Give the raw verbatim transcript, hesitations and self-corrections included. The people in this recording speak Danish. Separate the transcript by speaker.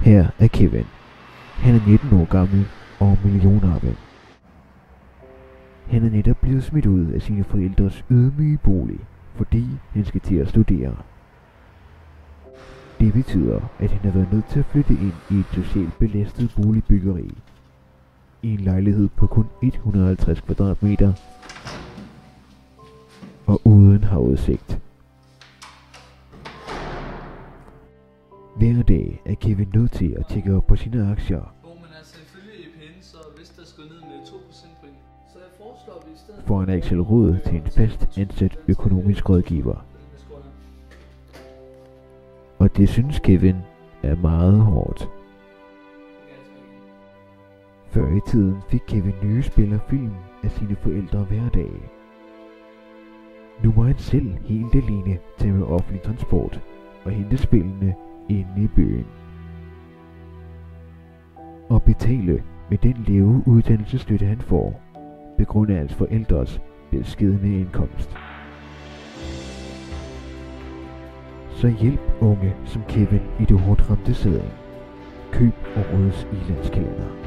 Speaker 1: Her er Kevin. Han er nitten år gammel og millionarven. Han er netop blevet smidt ud af sine forældres ydmyge bolig, fordi han skal til at studere. Det betyder, at han har været nødt til at flytte ind i et socialt belastet boligbyggeri. I en lejlighed på kun et hundrede og halvtreds kvadratmeter og uden havudsigt. Hver dag er Kevin nødt til at tjekke op på sine aktier.
Speaker 2: Jo, men altså ifølge E P N, så hvis der skal ned med to procentpoint. Så jeg foreslår, vi i stedet
Speaker 1: For han er ikke selv råd til en fast ansat økonomisk rådgiver. Og det synes Kevin er meget hårdt. Før i tiden fik Kevin nye spil og film af sine forældre hver dag. Nu må han selv helt alene tage med offentlig transport og hente spillene inde i byen. Og betale med den lave uddannelsesstøtte han får, på grund af hans forældres beskedne indkomst. Så hjælp unge som Kevin i det hårdt ramte sæding. Køb årets i-landskalender.